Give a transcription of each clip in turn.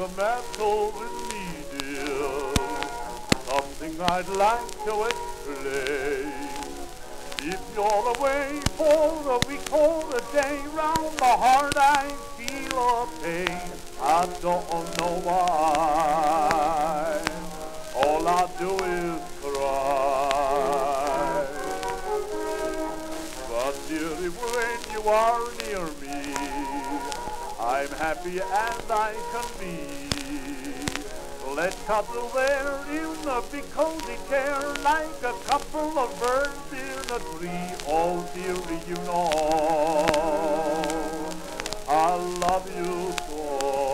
the matter with me, dear? Something I'd like to explain. If you're away for a week or a day, round the heart I feel a pain. I don't know why. All I do is cry. But dear, when you are near me, I'm happy and I can be. Let's cuddle there in a big cozy chair, like a couple of birds in a tree. Oh dearie, you know I love you so.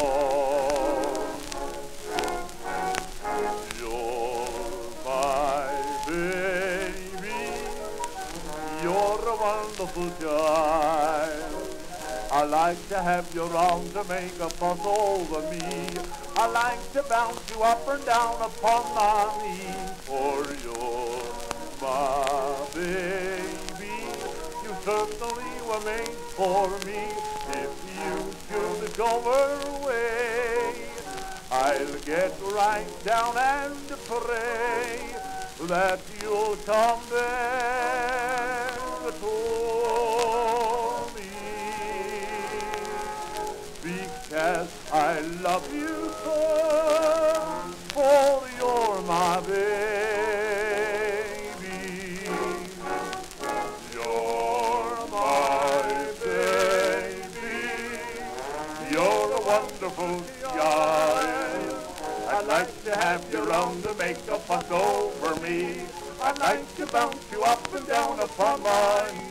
You're my baby, you're a wonderful child. I like to have you round to make a fuss over me. I like to bounce you up and down upon my knee. For you're my baby, you certainly were made for me. If you should go away, I'll get right down and pray that you'll come back to me. Because I love you so, for you're my baby. You're my baby. You're a wonderful child. I'd like to have you round to make a fuss over me. I'd like to bounce you up and down upon my